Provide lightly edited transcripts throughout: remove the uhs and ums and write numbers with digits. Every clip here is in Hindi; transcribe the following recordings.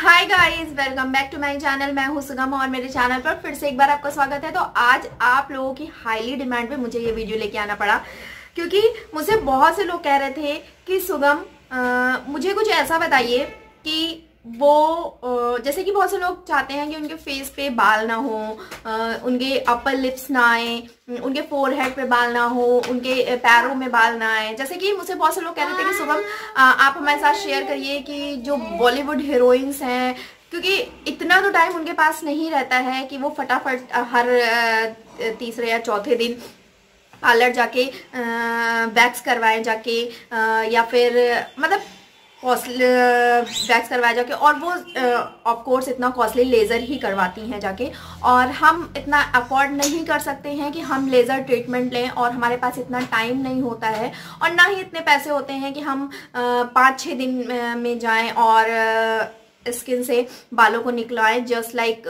Hi guys, welcome back to my channel. मैं हूं सुगम और मेरे चैनल पर फिर से एक बार आपका स्वागत है। तो आज आप लोगों की हाईली डिमांड पे मुझे ये वीडियो लेके आना पड़ा, क्योंकि मुझे बहुत से लोग कह रहे थे कि सुगम मुझे कुछ ऐसा बताइए कि वो जैसे कि बहुत से लोग चाहते हैं कि उनके फेस पे बाल ना हो, उनके अपर लिप्स ना आए, उनके फोरहेड पे बाल ना हो, उनके पैरों में बाल ना आए। जैसे कि मुझसे बहुत से लोग कह रहे थे कि सुगम आप हमारे साथ शेयर करिए कि जो बॉलीवुड हीरोइंस हैं, क्योंकि इतना तो टाइम उनके पास नहीं रहता है कि वो फटाफट हर तीसरे या चौथे दिन पार्लर जाके वैक्स करवाएं जाके, या फिर मतलब कॉस्टली वैक्स करवाया जाके, और वो ऑफ कोर्स इतना कॉस्टली लेज़र ही करवाती हैं जाके, और हम इतना अफोर्ड नहीं कर सकते हैं कि हम लेज़र ट्रीटमेंट लें, और हमारे पास इतना टाइम नहीं होता है, और ना ही इतने पैसे होते हैं कि हम 5-6 दिन में जाएं और स्किन से बालों को निकलवाएं जस्ट लाइक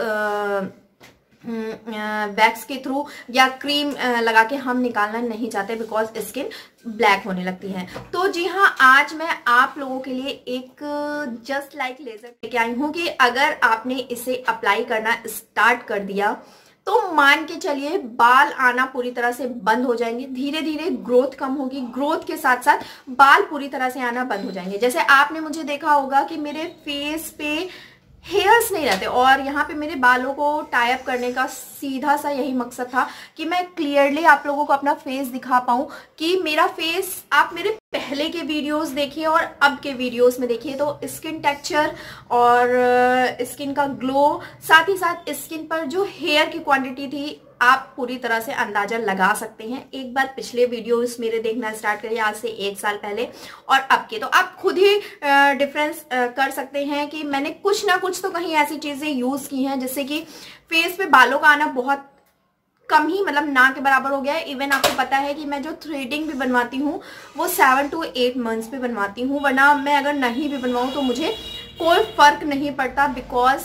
वैक्स के थ्रू या क्रीम लगा के हम निकालना नहीं चाहते, बिकॉज स्किन ब्लैक होने लगती है। तो जी हाँ, आज मैं आप लोगों के लिए एक जस्ट लाइक लेजर लेके आई हूँ कि अगर आपने इसे अप्लाई करना स्टार्ट कर दिया तो मान के चलिए बाल आना पूरी तरह से बंद हो जाएंगे। धीरे धीरे ग्रोथ कम होगी, ग्रोथ के साथ साथ बाल पूरी तरह से आना बंद हो जाएंगे। जैसे आपने मुझे देखा होगा कि मेरे फेस पे हेयर्स नहीं रहते, और यहाँ पे मेरे बालों को टाई अप करने का सीधा सा यही मकसद था कि मैं क्लियरली आप लोगों को अपना फेस दिखा पाऊँ, कि मेरा फेस आप मेरे पहले के वीडियोस देखिए और अब के वीडियोस में देखिए तो स्किन टेक्सचर और स्किन का ग्लो, साथ ही साथ स्किन पर जो हेयर की क्वांटिटी थी, आप पूरी तरह से अंदाजा लगा सकते हैं। एक बार पिछले वीडियोस मेरे देखना स्टार्ट करिए, आज से 1 साल पहले और अब के, तो आप खुद ही डिफरेंस कर सकते हैं कि मैंने कुछ ना कुछ तो कहीं ऐसी चीजें यूज की हैं जिससे कि फेस पे बालों का आना बहुत कम ही, मतलब ना के बराबर हो गया है। इवन आपको पता है कि मैं जो थ्रेडिंग भी बनवाती हूँ वो 7 to 8 मंथ्स पे बनवाती हूँ, वरना मैं अगर नहीं भी बनवाऊँ तो मुझे कोई फर्क नहीं पड़ता, बिकॉज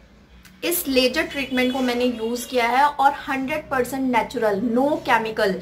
इस लेजर ट्रीटमेंट को मैंने यूज़ किया है और 100% नेचुरल, नो केमिकल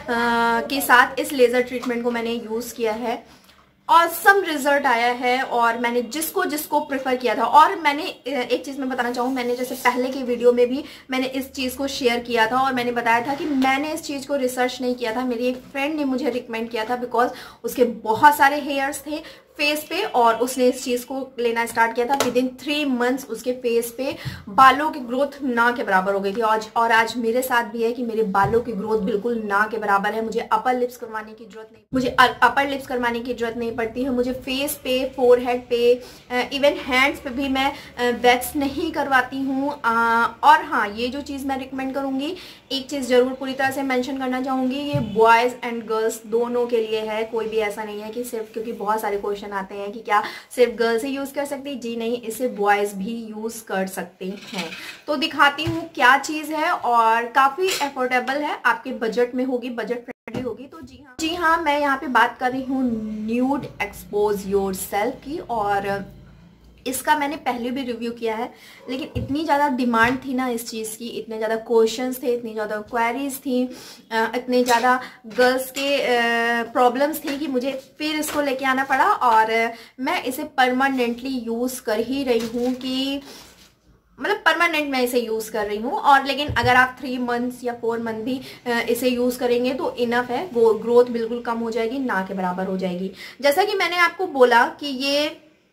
के साथ इस लेज़र ट्रीटमेंट को मैंने यूज़ किया है। ऑसम रिजल्ट आया है, और मैंने जिसको जिसको प्रेफर किया था, और मैंने एक चीज़ मैं बताना चाहूँ, मैंने जैसे पहले की वीडियो में भी मैंने इस चीज़ को शेयर किया था और मैंने बताया था कि मैंने इस चीज़ को रिसर्च नहीं किया था, मेरी एक फ्रेंड ने मुझे रिकमेंड किया था, बिकॉज उसके बहुत सारे हेयर्स थे फेस पे और उसने इस चीज़ को लेना स्टार्ट किया था। विद इन 3 मंथ्स उसके फेस पे बालों की ग्रोथ ना के बराबर हो गई थी, और आज मेरे साथ भी है कि मेरे बालों की ग्रोथ बिल्कुल ना के बराबर है। मुझे अपर लिप्स करवाने की जरूरत नहीं, मुझे अपर लिप्स करवाने की जरूरत नहीं पड़ती है। मुझे फेस पे, फोरहेड पे, इवन हैंड्स पे भी मैं वैक्स नहीं करवाती हूँ। और हाँ, ये जो चीज़ मैं रिकमेंड करूँगी, एक चीज़ जरूर पूरी तरह से मेंशन करना चाहूँगी, ये बॉयज़ एंड गर्ल्स दोनों के लिए है। कोई भी ऐसा नहीं है कि सिर्फ, क्योंकि बहुत सारे क्वेश्चन आते हैं कि क्या सिर्फ गर्ल्स ही यूज कर सकती, जी नहीं, इसे बॉयज भी यूज कर सकते हैं। तो दिखाती हूँ क्या चीज है, और काफी अफोर्डेबल है, आपके बजट में होगी, बजट फ्रेंडली होगी। तो जी हाँ, मैं यहाँ पे बात कर रही हूँ न्यूड एक्सपोज योरसेल्फ की, और इसका मैंने पहले भी रिव्यू किया है, लेकिन इतनी ज़्यादा डिमांड थी ना इस चीज़ की, इतने ज़्यादा क्वेश्चंस थे, इतनी ज़्यादा क्वेरीज थी, इतने ज़्यादा गर्ल्स के प्रॉब्लम्स थी कि मुझे फिर इसको लेके आना पड़ा, और मैं इसे परमानेंटली यूज़ कर ही रही हूँ, कि मतलब परमानेंट मैं इसे यूज़ कर रही हूँ। और लेकिन अगर आप 3 मंथ्स या 4 मंथ भी इसे यूज़ करेंगे तो इनफ है, वो ग्रोथ बिल्कुल कम हो जाएगी, ना के बराबर हो जाएगी। जैसा कि मैंने आपको बोला कि ये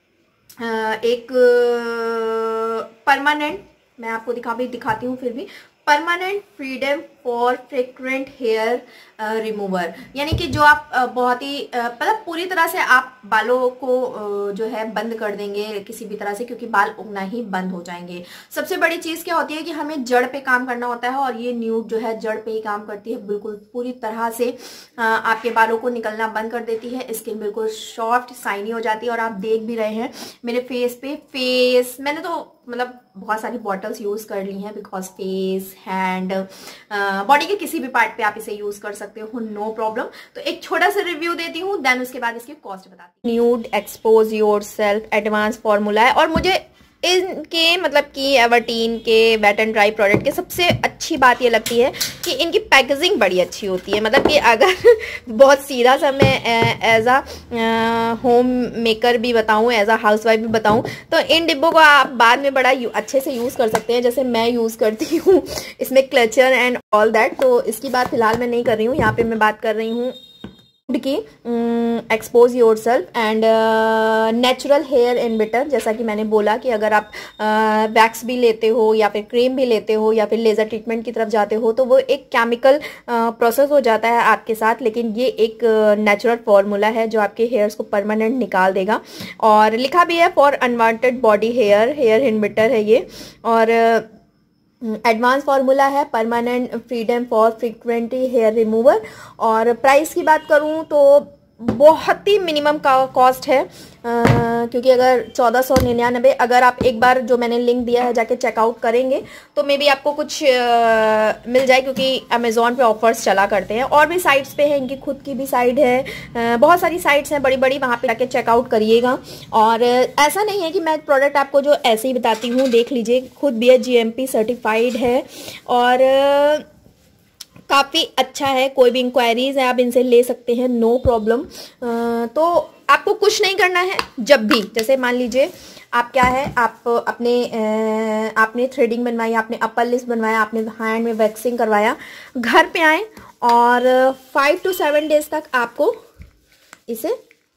एक परमानेंट, मैं आपको दिखाती हूँ फिर भी, permanent freedom for frequent hair remover, यानी कि जो आप बहुत ही मतलब पूरी तरह से आप बालों को जो है बंद कर देंगे किसी भी तरह से, क्योंकि बाल उगना ही बंद हो जाएंगे। सबसे बड़ी चीज़ क्या होती है कि हमें जड़ पे काम करना होता है, और ये न्यूड जो है जड़ पे ही काम करती है, बिल्कुल पूरी तरह से आपके बालों को निकलना बंद कर देती है। स्किन बिल्कुल सॉफ्ट शाइनी हो जाती है, और आप देख भी रहे हैं मेरे फेस पे, मैंने तो मतलब बहुत सारी बॉटल्स यूज़ कर ली हैं, बिकॉज फेस, हैंड, बॉडी के किसी भी पार्ट पे आप इसे यूज़ कर सकते हो, नो प्रॉब्लम। तो एक छोटा सा रिव्यू देती हूँ, देन उसके बाद इसकी कॉस्ट बताती हूँ। Nude expose yourself advance formula है, और मुझे इनके मतलब कि एवर्टीन के वेट एंड ड्राई प्रोडक्ट के सबसे अच्छी बात ये लगती है कि इनकी पैकेजिंग बड़ी अच्छी होती है। मतलब कि अगर बहुत सीधा सा मैं एज आ होम मेकर भी बताऊं, एज आ हाउस वाइफ भी बताऊं, तो इन डिब्बों को आप बाद में बड़ा अच्छे से यूज़ कर सकते हैं, जैसे मैं यूज़ करती हूँ। इसमें क्लचर एंड ऑल दैट, तो इसकी बात फिलहाल मैं नहीं कर रही हूँ। यहाँ पे मैं बात कर रही हूँ की expose yourself and natural hair inhibitor. जैसा कि मैंने बोला कि अगर आप वैक्स भी लेते हो या फिर क्रीम भी लेते हो या फिर लेज़र ट्रीटमेंट की तरफ जाते हो, तो वो एक केमिकल प्रोसेस हो जाता है आपके साथ, लेकिन ये एक नेचुरल फॉर्मूला है जो आपके हेयर्स को परमानेंट निकाल देगा। और लिखा भी है for unwanted body hair inhibitor है ये, और एडवांस फार्मूला है permanent freedom for frequently hair remover. और प्राइस की बात करूं तो बहुत ही मिनिमम का कॉस्ट है, क्योंकि अगर 1499, अगर आप एक बार जो मैंने लिंक दिया है जाके चेकआउट करेंगे तो मे बी आपको कुछ मिल जाए, क्योंकि अमेज़ॉन पे ऑफर्स चला करते हैं। और भी साइट्स पे है, इनकी खुद की भी साइट है, बहुत सारी साइट्स हैं बड़ी बड़ी, वहाँ पे जाके चेकआउट करिएगा। और ऐसा नहीं है कि मैं प्रोडक्ट आपको जो ऐसे ही बताती हूँ, देख लीजिए खुद भी GMP सर्टिफाइड है और काफ़ी अच्छा है। कोई भी इंक्वायरीज है आप इनसे ले सकते हैं, नो प्रॉब्लम। तो आपको कुछ नहीं करना है, जब भी जैसे मान लीजिए आप क्या है, आप आपने थ्रेडिंग बनवाई, आपने अपर लिप्स बनवाया, आपने हैंड में वैक्सिंग करवाया, घर पे आए और 5 to 7 डेज तक आपको इसे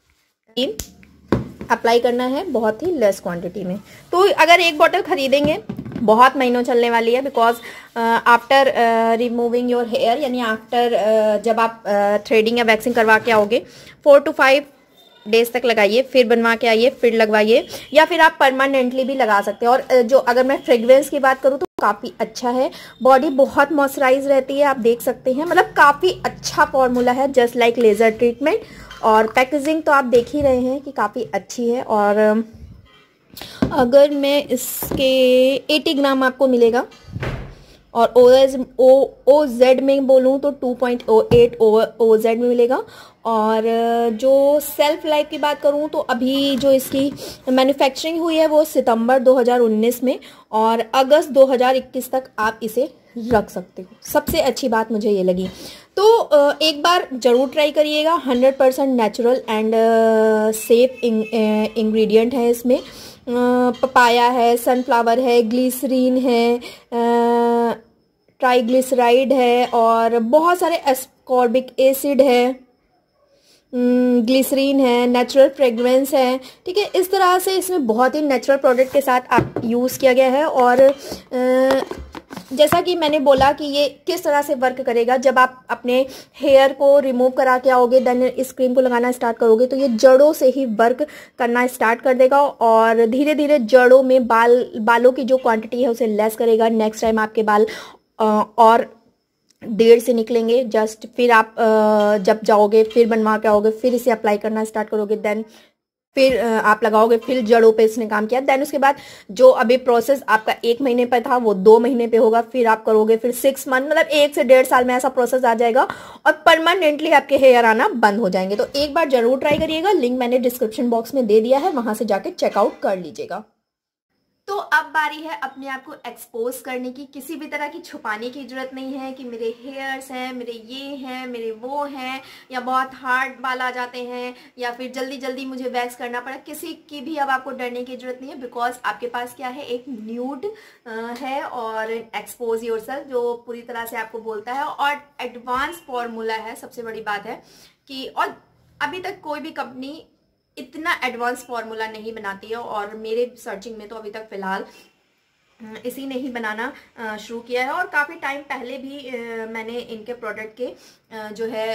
अप्लाई करना है, बहुत ही लेस क्वांटिटी में। तो अगर एक बोतल खरीदेंगे बहुत महीनों चलने वाली है, because after removing your hair, यानी आफ्टर जब आप थ्रेडिंग या वैक्सिंग करवा के आओगे 4 to 5 डेज तक लगाइए, फिर बनवा के आइए, फिर लगवाइए, या फिर आप परमानेंटली भी लगा सकते हैं। और जो अगर मैं फ्रेग्रेंस की बात करूँ तो काफ़ी अच्छा है, बॉडी बहुत मॉइस्चराइज रहती है, आप देख सकते हैं। मतलब काफ़ी अच्छा फॉर्मूला है, जस्ट लाइक लेज़र ट्रीटमेंट। और पैकेजिंग तो आप देख ही रहे हैं कि काफ़ी अच्छी है। और अगर मैं इसके 80 ग्राम आपको मिलेगा, और OZ में बोलूँ तो 2.08 OZ में मिलेगा। और जो सेल्फ लाइफ की बात करूँ तो अभी जो इसकी मैन्युफैक्चरिंग हुई है वो सितंबर 2019 में, और अगस्त 2021 तक आप इसे रख सकते हो। सबसे अच्छी बात मुझे ये लगी। तो एक बार ज़रूर ट्राई करिएगा, 100% नेचुरल एंड सेफ इंग्रेडिएंट है इसमें। पपाया है, सनफ्लावर है, ग्लिसरीन है, ट्राइग्लिसराइड है, और बहुत सारे एस्कॉर्बिक एसिड है, ग्लिसरीन है, नेचुरल फ्रेग्रेंस है। ठीक है, इस तरह से इसमें बहुत ही नेचुरल प्रोडक्ट के साथ आप यूज़ किया गया है। और जैसा कि मैंने बोला कि ये किस तरह से वर्क करेगा, जब आप अपने हेयर को रिमूव करा के आओगे, देन इस क्रीम को लगाना स्टार्ट करोगे तो ये जड़ों से ही वर्क करना स्टार्ट कर देगा, और धीरे धीरे जड़ों में बालों की जो क्वांटिटी है उसे लेस करेगा। नेक्स्ट टाइम आपके बाल और देर से निकलेंगे। जस्ट फिर आप जब जाओगे, फिर बनवा के आओगे, फिर इसे अप्लाई करना स्टार्ट करोगे, देन फिर आप लगाओगे, फिर जड़ों पे इसने काम किया। देन उसके बाद जो अभी प्रोसेस आपका 1 महीने पे था वो 2 महीने पे होगा, फिर आप करोगे, फिर 6 मंथ, मतलब 1 से 1.5 साल में ऐसा प्रोसेस आ जाएगा और परमानेंटली आपके हेयर आना बंद हो जाएंगे। तो एक बार जरूर ट्राई करिएगा, लिंक मैंने डिस्क्रिप्शन बॉक्स में दे दिया है, वहां से जाके चेकआउट कर लीजिएगा। तो अब बारी है अपने आप को एक्सपोज करने की। किसी भी तरह की छुपाने की जरूरत नहीं है कि मेरे हेयर्स हैं, मेरे ये हैं, मेरे वो हैं, या बहुत हार्ड बाल आ जाते हैं, या फिर जल्दी जल्दी मुझे वैक्स करना पड़ा। किसी की भी अब आपको डरने की जरूरत नहीं है, बिकॉज आपके पास क्या है, एक न्यूड है और एक्सपोज योरसेल्फ जो पूरी तरह से आपको बोलता है, और एडवांस फॉर्मूला है। सबसे बड़ी बात है कि और अभी तक कोई भी कंपनी इतना एडवांस फार्मूला नहीं बनाती है, और मेरे सर्चिंग में तो अभी तक फिलहाल इसी ने ही बनाना शुरू किया है। और काफ़ी टाइम पहले भी मैंने इनके प्रोडक्ट के जो है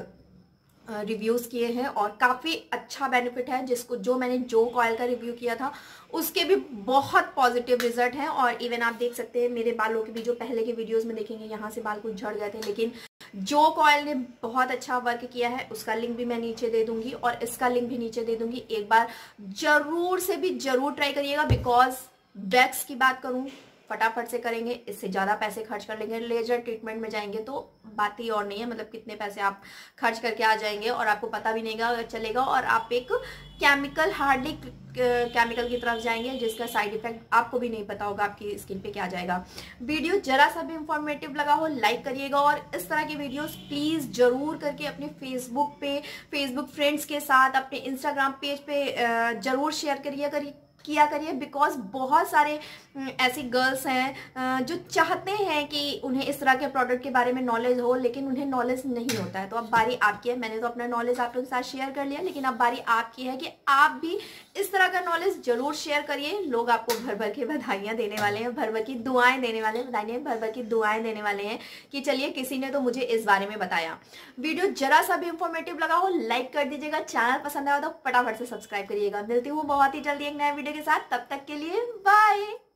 रिव्यूज़ किए हैं, और काफ़ी अच्छा बेनिफिट है। जो मैंने जोक ऑयल का रिव्यू किया था उसके भी बहुत पॉजिटिव रिजल्ट हैं। और इवन आप देख सकते हैं मेरे बालों के भी, जो पहले के वीडियोस में देखेंगे यहाँ से बाल कुछ झड़ गए थे, लेकिन जोक ऑयल ने बहुत अच्छा वर्क किया है। उसका लिंक भी मैं नीचे दे दूंगी और इसका लिंक भी नीचे दे दूंगी। एक बार जरूर से भी जरूर ट्राई करिएगा, बिकॉज वैक्स की बात करूं फटाफट से करेंगे, इससे ज़्यादा पैसे खर्च कर लेंगे। लेजर ट्रीटमेंट में जाएंगे तो बात ही और नहीं है, मतलब कितने पैसे आप खर्च करके आ जाएंगे और आपको पता भी नहीं चलेगा, और आप एक केमिकल हार्डली केमिकल की तरफ जाएंगे जिसका साइड इफेक्ट आपको भी नहीं पता होगा आपकी स्किन पे क्या जाएगा। वीडियो जरा सा भी इंफॉर्मेटिव लगा हो लाइक करिएगा, और इस तरह की वीडियोस प्लीज जरूर करके अपने फेसबुक फ्रेंड्स के साथ, अपने इंस्टाग्राम पेज पे जरूर शेयर किया करिए। बिकॉज बहुत सारे ऐसी गर्ल्स हैं जो चाहते हैं कि उन्हें इस तरह के प्रोडक्ट के बारे में नॉलेज हो, लेकिन उन्हें नॉलेज नहीं होता है। तो अब बारी आपकी है, मैंने तो अपना नॉलेज आप लोगों के साथ शेयर कर लिया, लेकिन अब बारी आपकी है कि आप भी इस तरह का नॉलेज जरूर शेयर करिए। लोग आपको भर भर के बधाइयाँ देने वाले हैं, भर भर की दुआएं देने वाले हैं, बधाइयाँ भर भर की दुआएं देने वाले हैं कि चलिए किसी ने तो मुझे इस बारे में बताया। वीडियो जरा सा भी इंफॉर्मेटिव लगा हो लाइक कर दीजिएगा, चैनल पसंद आया तो फटाफट से सब्सक्राइब करिएगा। मिलती हूँ बहुत ही जल्दी एक नए वीडियो के साथ, तब तक के लिए बाय।